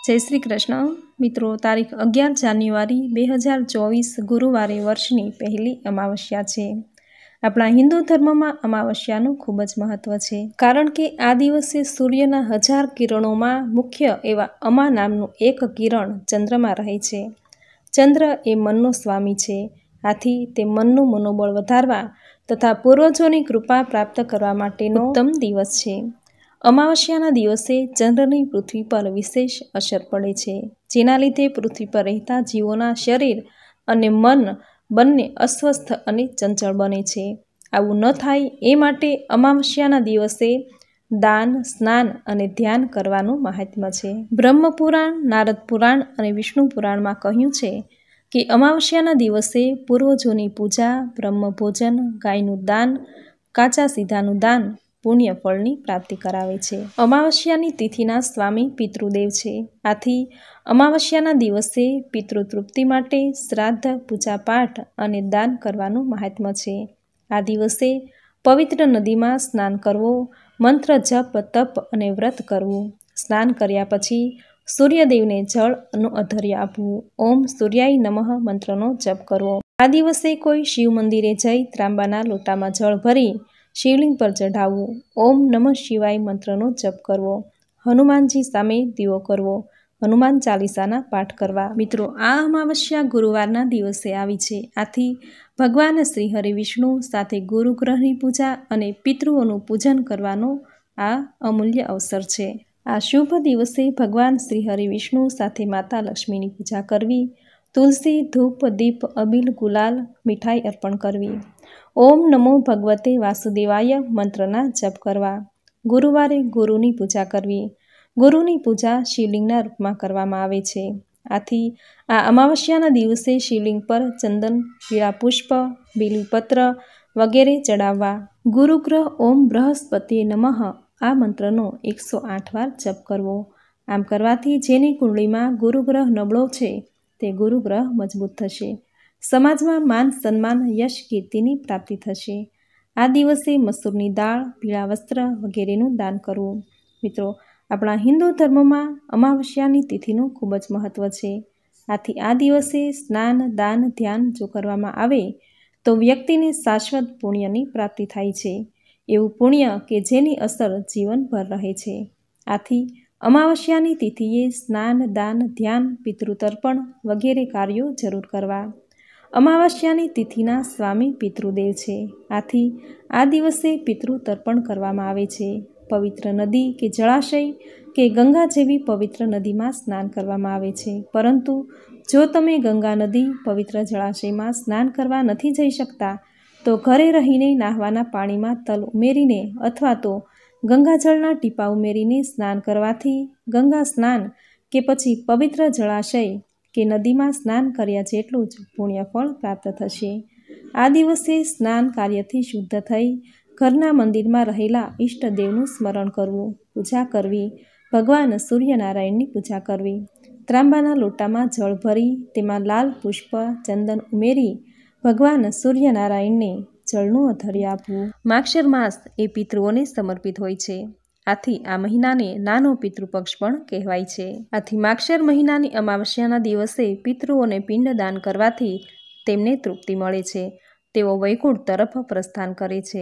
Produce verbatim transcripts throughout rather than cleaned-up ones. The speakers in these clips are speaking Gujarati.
જય શ્રી કૃષ્ણ મિત્રો, તારીખ અગિયાર જાન્યુઆરી બે હજાર ચોવીસ ગુરુવારે વર્ષની પહેલી અમાવસ્યા છે। આપણા હિન્દુ ધર્મમાં અમાવસ્યાનું ખૂબ જ મહત્વ છે, કારણ કે આ દિવસે સૂર્યના હજાર કિરણોમાં મુખ્ય એવા અમા નામનું એક કિરણ ચંદ્રમાં રહે છે। ચંદ્ર એ મનનો સ્વામી છે, આથી તે મનનું મનોબળ વધારવા તથા પૂર્વજોની કૃપા પ્રાપ્ત કરવા માટેનો ઉત્તમ દિવસ છે। અમાવસ્યાના દિવસે ચંદ્રની પૃથ્વી પર વિશેષ અસર પડે છે, જેના લીધે પૃથ્વી પર રહેતા જીવોના શરીર અને મન બંને અસ્વસ્થ અને ચંચળ બને છે। આવું ન થાય એ માટે અમાવસ્યાના દિવસે દાન, સ્નાન અને ધ્યાન કરવાનું મહાત્મ્ય છે। બ્રહ્મપુરાણ, નારદ પુરાણ અને વિષ્ણુ પુરાણમાં કહ્યું છે કે અમાવસ્યાના દિવસે પૂર્વજોની પૂજા, બ્રહ્મભોજન, ગાયનું દાન, કાચા સીધાનું દાન પુણ્ય ફળની પ્રાપ્તિ કરાવે છે। અમાવસ્યાની તિથિના સ્વામી પિતૃદેવ છે, આથી અમાવસ્યાના દિવસે પિતૃ તૃપ્તિ માટે શ્રાદ્ધ, પૂજાપાઠ અને દાન કરવાનું મહાત્મ્ય છે। આ દિવસે પવિત્ર નદીમાં સ્નાન કરવો, મંત્ર જપ, તપ અને વ્રત કરવું। સ્નાન કર્યા પછી સૂર્યદેવને જળનું અધર્ય આપવું, ઓમ સૂર્યાય નમઃ મંત્રનો જપ કરવો। આ દિવસે કોઈ શિવ મંદિરે જઈ ત્રાંબાના લોટામાં જળ ભરી શિવલિંગ પર ચઢાવવું, ઓમ નમઃ શિવાય મંત્રનો જપ કરવો। હનુમાનજી સામે દીવો કરવો, હનુમાન ચાલીસાના પાઠ કરવા। મિત્રો, આ અમાવસ્યા ગુરુવારના દિવસે આવી છે, આથી ભગવાન શ્રી હરિ વિષ્ણુ સાથે ગુરુગ્રહની પૂજા અને પિતૃઓનું પૂજન કરવાનો આ અમૂલ્ય અવસર છે। આ શુભ દિવસે ભગવાન શ્રી હરિ વિષ્ણુ સાથે માતા લક્ષ્મીની પૂજા કરવી, તુલસી, ધૂપ, દીપ, અબીલ, ગુલાલ, મીઠાઈ અર્પણ કરવી, ઓમ નમો ભગવતે વાસુદેવાય મંત્રના જપ કરવા। ગુરુવારે ગુરુની પૂજા કરવી। ગુરુની પૂજા શિવલિંગના રૂપમાં કરવામાં આવે છે, આથી આ અમાવસ્યાના દિવસે શિવલિંગ પર ચંદન, પીળા પુષ્પ, બીલીપત્ર વગેરે ચડાવવા। ગુરુગ્રહ ઓમ બૃહસ્પતિએ નમઃ આ મંત્રનો એકસો આઠ વાર જપ કરવો। આમ કરવાથી જેની કુંડળીમાં ગુરુગ્રહ નબળો છે તે ગુરુગ્રહ મજબૂત થશે, સમાજમાં માન, સન્માન, યશ, કીર્તિની પ્રાપ્તિ થશે। આ દિવસે મસૂરની દાળ, પીળા વસ્ત્ર વગેરેનું દાન કરવું। મિત્રો, આપણા હિન્દુ ધર્મમાં અમાવસ્યાની તિથિનું ખૂબ જ મહત્વ છે, આથી આ દિવસે સ્નાન, દાન, ધ્યાન જો કરવામાં આવે તો વ્યક્તિને શાશ્વત પુણ્યની પ્રાપ્તિ થાય છે, એવું પુણ્ય કે જેની અસર જીવનભર રહે છે। આથી અમાવસ્યાની તિથિએ સ્નાન, દાન, ધ્યાન, પિતૃતર્પણ વગેરે કાર્યો જરૂર કરવા। અમાવસ્યાની તિથિના સ્વામી પિતૃદેવ છે, આથી આ દિવસે પિતૃ તર્પણ કરવામાં આવે છે। પવિત્ર નદી કે જળાશય કે ગંગા જેવી પવિત્ર નદીમાં સ્નાન કરવામાં આવે છે, પરંતુ જો તમે ગંગા નદી, પવિત્ર જળાશયમાં સ્નાન કરવા નથી જઈ શકતા તો ઘરે રહીને નાહવાના પાણીમાં તલ ઉમેરીને અથવા તો ગંગાજળના ટીપા ઉમેરીને સ્નાન કરવાથી ગંગા સ્નાન કે પછી પવિત્ર જળાશય કે નદીમાં સ્નાન કર્યા જેટલું જ પુણ્યફળ પ્રાપ્ત થશે। આ દિવસે સ્નાન કાર્યથી શુદ્ધ થઈ ઘરના મંદિરમાં રહેલા ઈષ્ટદેવનું સ્મરણ કરવું, પૂજા કરવી, ભગવાન સૂર્યનારાયણની પૂજા કરવી। ત્રાંબાના લોટામાં જળ ભરી તેમાં લાલ પુષ્પ, ચંદન ઉમેરી ભગવાન સૂર્યનારાયણને જળનું અધર્ય આપવું। માગશર માસ એ પિતૃઓને સમર્પિત હોય છે, આથી આ મહિનાને નાનો પિતૃપક્ષ પણ કહેવાય છે। આથી માગશર મહિનાની અમાવસ્યાના દિવસે પિતૃઓને પિંડદાન કરવાથી તેમને તૃપ્તિ મળે છે, તેઓ વૈકુંઠ તરફ પ્રસ્થાન કરે છે।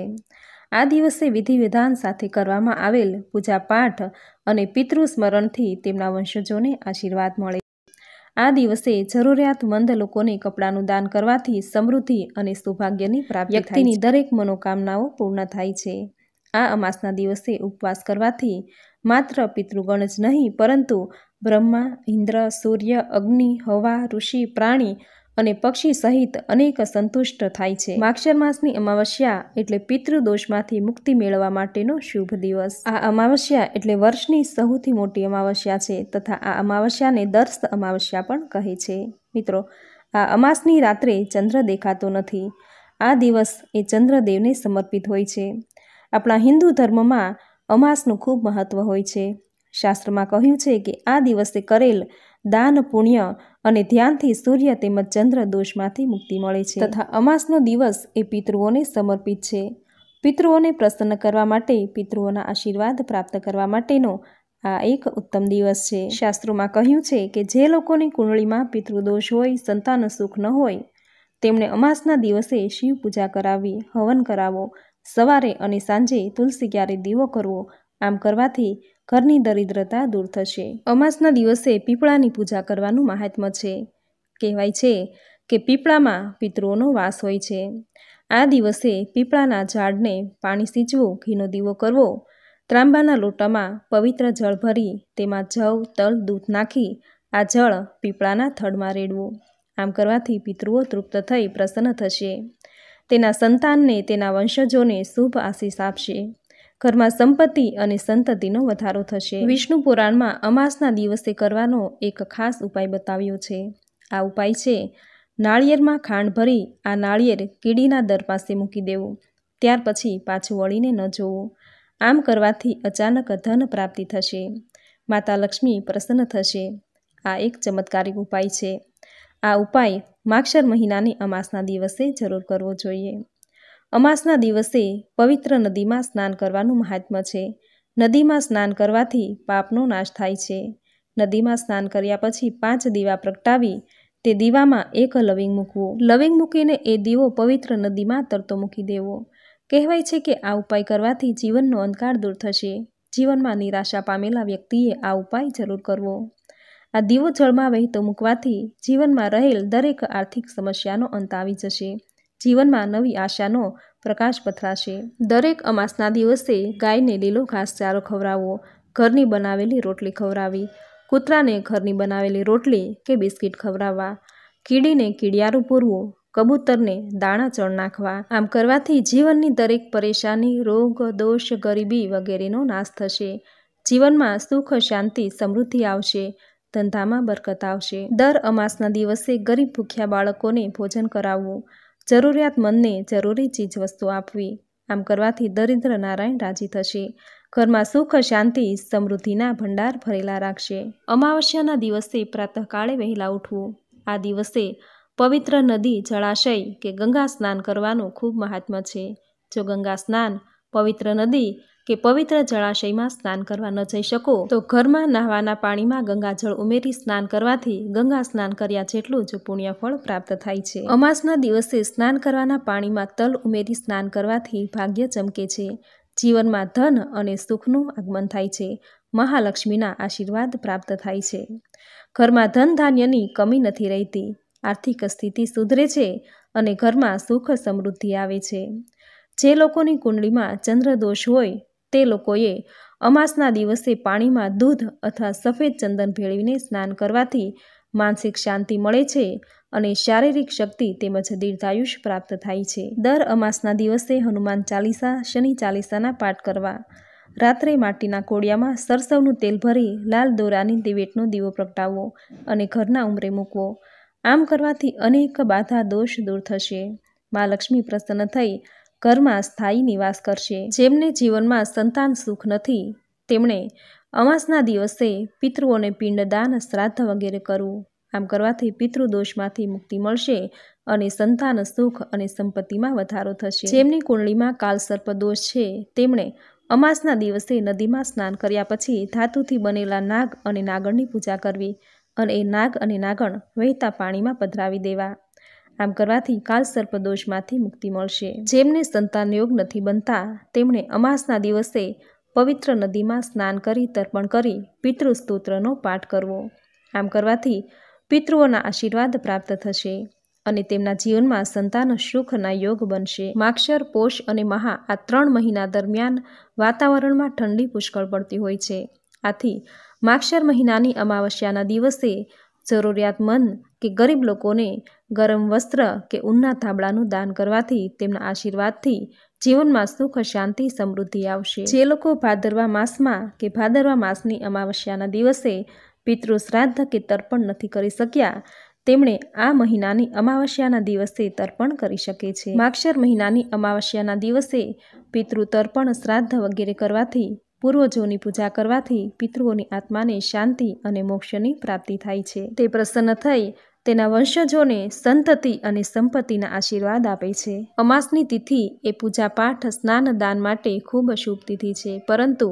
આ દિવસે વિધિ વિધાન સાથે કરવામાં આવેલ પૂજાપાઠ અને પિતૃ સ્મરણથી તેમના વંશજોને આશીર્વાદ મળે છે। આ દિવસે જરૂરિયાતમંદ લોકોને કપડાનું દાન કરવાથી સમૃદ્ધિ અને સૌભાગ્યની પ્રાપ્તિ થાય છે, વ્યક્તિની દરેક મનોકામનાઓ પૂર્ણ થાય છે। આ અમાસના દિવસે ઉપવાસ કરવાથી માત્ર પિતૃગણ જ નહીં, પરંતુ બ્રહ્મા, ઇન્દ્ર, સૂર્ય, અગ્નિ, હવા, ઋષિ, પ્રાણી અને પક્ષી સહિત અનેક સંતુષ્ટ થાય છે। માગશર માસની અમાવસ્યા એટલે પિતૃદોષમાંથી મુક્તિ મેળવવા માટેનો શુભ દિવસ। આ અમાવસ્યા એટલે વર્ષની સૌથી મોટી અમાવસ્યા છે, તથા આ અમાવસ્યાને દર્શ અમાવસ્યા પણ કહે છે। મિત્રો, આ અમાસની રાત્રે ચંદ્ર દેખાતો નથી, આ દિવસ એ ચંદ્રદેવને સમર્પિત હોય છે। આપણા હિન્દુ ધર્મમાં અમાસનું ખૂબ મહત્વ હોય છે। શાસ્ત્રમાં કહ્યું છે કે આ દિવસે કરેલ દાન, પુણ્ય અને ધ્યાનથી સૂર્ય તેમજ ચંદ્ર દોષમાંથી મુક્તિ મળે છે, તથા અમાસનો દિવસ એ પિતૃઓને સમર્પિત છે। પિતૃઓને પ્રસન્ન કરવા માટે, પિતૃઓના આશીર્વાદ પ્રાપ્ત કરવા માટેનો આ એક ઉત્તમ દિવસ છે. શાસ્ત્રોમાં કહ્યું છે કે જે લોકોની કુંડળીમાં પિતૃદોષ હોય, સંતાન સુખ ન હોય, તેમણે અમાસના દિવસે શિવ પૂજા કરાવવી, હવન કરાવો, સવારે અને સાંજે તુલસી ક્યારે દીવો કરવો. આમ કરવાથી ઘરની દરિદ્રતા દૂર થશે. અમાસના દિવસે પીપળાની પૂજા કરવાનું મહાત્મ્ય છે. કહેવાય છે કે પીપળામાં પિતૃઓનો વાસ હોય છે. આ દિવસે પીપળાના ઝાડને પાણી સિંચવું, ઘીનો દીવો કરવો, ત્રાંબાના લોટામાં પવિત્ર જળ ભરી તેમાં જવ, તલ, દૂધ નાખી આ જળ પીપળાના થડમાં રેડવું. આમ કરવાથી પિતૃઓ તૃપ્ત થઈ પ્રસન્ન થશે. તેના સંતાનને, તેના વંશજોને શુભ આશીષ આપશે. ઘરમાં સંપત્તિ અને સંતતિનો વધારો થશે. વિષ્ણુ પુરાણમાં અમાસના દિવસે કરવાનો એક ખાસ ઉપાય બતાવ્યો છે. આ ઉપાય છે નાળિયેરમાં ખાંડ ભરી આ નાળિયેર કીડીના દર પાસે મૂકી દેવું. ત્યાર પછી પાછું વળીને ન જોવું. આમ કરવાથી અચાનક ધન પ્રાપ્તિ થશે. માતા લક્ષ્મી પ્રસન્ન થશે. આ એક ચમત્કારિક ઉપાય છે. આ ઉપાય માગશર મહિનાની અમાસના દિવસે જરૂર કરવો જોઈએ. અમાસના દિવસે પવિત્ર નદીમાં સ્નાન કરવાનું મહાત્મ્ય છે. નદીમાં સ્નાન કરવાથી પાપનો નાશ થાય છે. નદીમાં સ્નાન કર્યા પછી પાંચ દીવા પ્રગટાવી તે દીવામાં એક લવિંગ મૂકવું. લવિંગ મૂકીને એ દીવો પવિત્ર નદીમાં તરતો મૂકી દેવો. કહેવાય છે કે આ ઉપાય કરવાથી જીવનનો અંધકાર દૂર થશે. જીવનમાં નિરાશા પામેલા વ્યક્તિએ આ ઉપાય જરૂર કરવો. આ દીવો જળમાં વહેતો મૂકવાથી જીવનમાં રહેલ દરેક આર્થિક સમસ્યાનો અંત આવી જશે. જીવનમાં નવી આશાનો પ્રકાશ પથરાશે. દરેક અમાસના દિવસે ગાયને લીલો ઘાસચારો ખવડાવવો, ઘરની બનાવેલી રોટલી ખવડાવવી, કૂતરાને ઘરની બનાવેલી રોટલી કે બિસ્કિટ ખવડાવવા, કીડીને કીડિયારું પૂરવું, કબૂતરને દાણા ચણ નાખવા. આમ કરવાથી જીવનની દરેક પરેશાની, રોગ, દોષ, ગરીબી વગેરેનો નાશ થશે. જીવનમાં સુખ, શાંતિ, સમૃદ્ધિ આવશે. ધંધામાં બરકત આવશે. દર અમાસના દિવસે ગરીબ ભૂખ્યા બાળકોને ભોજન કરાવવું, જરૂરિયાતમંદને જરૂરી ચીજવસ્તુ આપવી. આમ કરવાથી દરિદ્ર નારાયણ રાજી થશે. ઘરમાં સુખ, શાંતિ, સમૃદ્ધિના ભંડાર ભરેલા રાખશે. અમાવસ્યાના દિવસે પ્રાતઃકાળે વહેલા ઉઠવું. આ દિવસે પવિત્ર નદી, જળાશય કે ગંગા સ્નાન કરવાનું ખૂબ મહાત્મ્ય છે. જો ગંગા સ્નાન, પવિત્ર નદી કે પવિત્ર જળાશયમાં સ્નાન કરવા ન જઈ શકો તો ઘરમાં નહાવાના પાણીમાં ગંગાજળ ઉમેરી સ્નાન કરવાથી ગંગા સ્નાન કર્યા જેટલું જ પુણ્યફળ પ્રાપ્ત થાય છે. અમાસના દિવસે સ્નાન કરવાના પાણીમાં તલ ઉમેરી સ્નાન કરવાથી ભાગ્ય ચમકે છે. જીવનમાં ધન અને સુખનું આગમન થાય છે. મહાલક્ષ્મીના આશીર્વાદ પ્રાપ્ત થાય છે. ઘરમાં ધન ધાન્યની કમી નથી રહેતી. આર્થિક સ્થિતિ સુધરે છે અને ઘરમાં સુખ સમૃદ્ધિ આવે છે. જે લોકોની કુંડળીમાં ચંદ્રદોષ હોય તે લોકોએ અમાસના દિવસે પાણીમાં દૂધ અથવા સફેદ ચંદન ભેળવીને સ્નાન કરવાથી માનસિક શાંતિ મળે છે અને શારીરિક શક્તિ તેમજ દીર્ઘાયુષ પ્રાપ્ત થાય છે. દર અમાસના દિવસે હનુમાન ચાલીસા, શનિ ચાલીસાના પાઠ કરવા. રાત્રે માટીના કોડિયામાં સરસવનું તેલ ભરી લાલ દોરાની દિવેટનો દીવો પ્રગટાવવો અને ઘરના ઉંબરે મૂકવો. આમ કરવાથી અનેક બાધા દોષ દૂર થશે. મા લક્ષ્મી પ્રસન્ન થઈ ઘરમાં સ્થાયી નિવાસ કરશે. જેમને જીવનમાં સંતાન સુખ નથી તેમણે અમાસના દિવસે પિતૃઓને પિંડદાન, શ્રાદ્ધ વગેરે કરવું. આમ કરવાથી પિતૃદોષમાંથી મુક્તિ મળશે અને સંતાન સુખ અને સંપત્તિમાં વધારો થશે. જેમની કુંડળીમાં કાલસર્પ દોષ છે તેમણે અમાસના દિવસે નદીમાં સ્નાન કર્યા પછી ધાતુથી બનેલા નાગ અને નાગણની પૂજા કરવી અને એ નાગ અને નાગણ વહેતા પાણીમાં પધરાવી દેવા. આમ કરવાથી કાલસર્પ દોષમાંથી મુક્તિ મળશે. જેમને સંતાન યોગ નથી બનતા તેમણે અમાસના દિવસે પવિત્ર નદીમાં સ્નાન કરી તર્પણ કરી પિતૃ સ્તોત્રનો પાઠ કરવો. આમ કરવાથી પિતૃઓના આશીર્વાદ પ્રાપ્ત થશે અને તેમના જીવનમાં સંતાન સુખના યોગ બનશે. માગશર, પોષ અને મહા આ ત્રણ મહિના દરમિયાન વાતાવરણમાં ઠંડી પુષ્કળ પડતી હોય છે. આથી માગશર મહિનાની અમાવસ્યાના દિવસે જરૂરિયાતમંદ કે ગરીબ લોકોને ગરમ વસ્ત્ર કે ઊનના ધાબળાનું દાન કરવાથી તેમના આશીર્વાદથી જીવનમાં સુખ, શાંતિ, સમૃદ્ધિ આવશે. જે લોકો ભાદરવા માસમાં કે ભાદરવા માસની અમાવસ્યાના દિવસે પિતૃ શ્રાદ્ધ કે તર્પણ નથી કરી શક્યા તેમણે આ મહિનાની અમાવસ્યાના દિવસે તર્પણ કરી શકે છે. માગશર મહિનાની અમાવસ્યાના દિવસે પિતૃ તર્પણ, શ્રાદ્ધ વગેરે કરવાથી, પૂર્વજોની પૂજા કરવાથી પિતૃઓની આત્માને શાંતિ અને મોક્ષની પ્રાપ્તિ થાય છે. તે પ્રસન્ન થઈ તેના વંશજોને સંતતિ અને સંપત્તિના આશીર્વાદ આપે છે. અમાસની તિથિ એ પૂજા પાઠ, સ્નાન, દાન માટે ખૂબ શુભ તિથિ છે. પરંતુ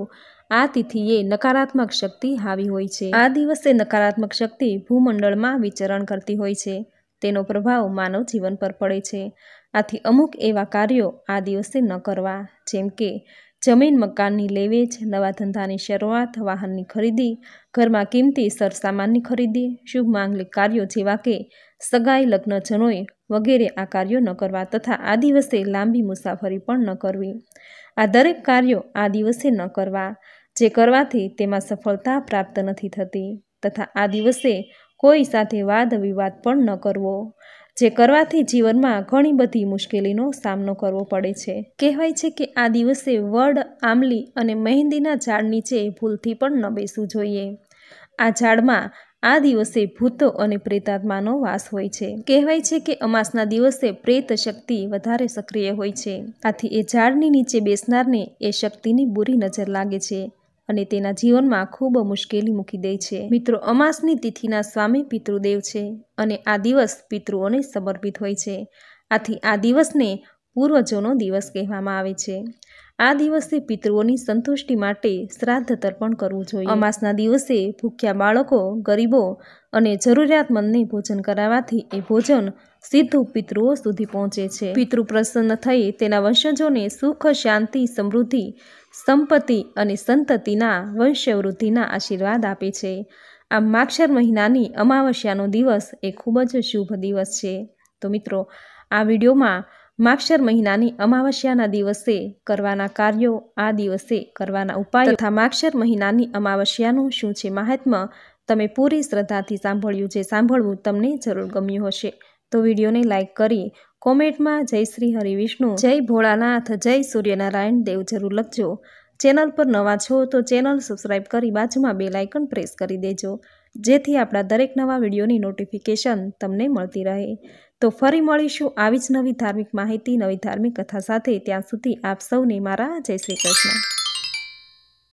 આ તિથિએ નકારાત્મક શક્તિ હાવી હોય છે। આ દિવસે નકારાત્મક શક્તિ ભૂમંડળમાં વિચરણ કરતી હોય છે, તેનો પ્રભાવ માનવ જીવન પર પડે છે। આથી અમુક એવા કાર્યો આ દિવસે ન કરવા, જેમ કે જમીન મકાનની લેવેચ, નવા ધંધાની શરૂઆત, વાહનની ખરીદી, ઘરમાં કિંમતી સરસામાનની ખરીદી, શુભ માંગલિક કાર્યો જેવા કે સગાઈ, લગ્ન, જનોઈ વગેરે આ કાર્યો ન કરવા તથા આ દિવસે લાંબી મુસાફરી પણ ન કરવી। આ દરેક કાર્યો આ દિવસે ન કરવા, જે કરવાથી તેમાં સફળતા પ્રાપ્ત નથી થતી તથા આ દિવસે કોઈ સાથે વાદ વિવાદ પણ ન કરવો, જે કરવાથી જીવનમાં ઘણી બધી મુશ્કેલીનો સામનો કરવો પડે છે। કહેવાય છે કે આ દિવસે વડ, આંબલી અને મહેંદીના ઝાડ નીચે ભૂલથી પણ ન બેસવું જોઈએ। આ ઝાડમાં આ દિવસે ભૂતો અને પ્રેતાત્માનો વાસ હોય છે। કહેવાય છે કે અમાસના દિવસે પ્રેત શક્તિ વધારે સક્રિય હોય છે, આથી એ ઝાડની નીચે બેસનારને એ શક્તિની બુરી નજર લાગે છે અને તેના જીવનમાં ખૂબ મુશ્કેલી મૂકી દે છે। મિત્રો, અમાસની તિથિના સ્વામી પિતૃદેવ છે અને આ દિવસ પિતૃઓને સમર્પિત હોય છે, આથી આ દિવસને પૂર્વજોનો દિવસ કહેવામાં આવે છે। આ દિવસે પિતૃઓની સંતુષ્ટિ માટે શ્રાદ્ધ તર્પણ કરવું જોઈએ। અમાસના દિવસે ભૂખ્યા બાળકો, ગરીબો અને જરૂરિયાતમંદને ભોજન કરાવવાથી એ ભોજન સીધું પિતૃઓ સુધી પહોંચે છે। પિતૃ પ્રસન્ન થઈ તેના વંશજોને સુખ, શાંતિ, સમૃદ્ધિ, સંપત્તિ અને સંતતિના વંશવૃદ્ધિના આશીર્વાદ આપે છે। આ માગશર મહિનાની અમાવસ્યાનો દિવસ એ ખૂબ જ શુભ દિવસ છે। તો મિત્રો, આ વિડીયોમાં માગશર મહિનાની અમાવસ્યાના દિવસે કરવાના કાર્યો, આ દિવસે કરવાના ઉપાયો તથા માગશર મહિનાની અમાવસ્યાનું શું છે મહાત્મ્ય, તમે પૂરી શ્રદ્ધાથી સાંભળ્યું। જે સાંભળવું તમને જરૂર ગમ્યું હશે તો વિડીયોને લાઇક કરી કોમેન્ટમાં જય શ્રી હરિવિષ્ણુ, જય ભોળાનાથ, જય સૂર્યનારાયણ દેવ જરૂર લખજો। ચેનલ પર નવા છો તો ચેનલ સબસ્ક્રાઈબ કરી બાજુમાં બેલ આઇકન પ્રેસ કરી દેજો, જેથી આપણા દરેક નવા વિડીયોની નોટિફિકેશન તમને મળતી રહે। તો ફરી મળીશું આવી જ નવી ધાર્મિક માહિતી, નવી ધાર્મિક કથા સાથે। ત્યાં સુધી આપ સૌને મારા જય શ્રી કૃષ્ણ।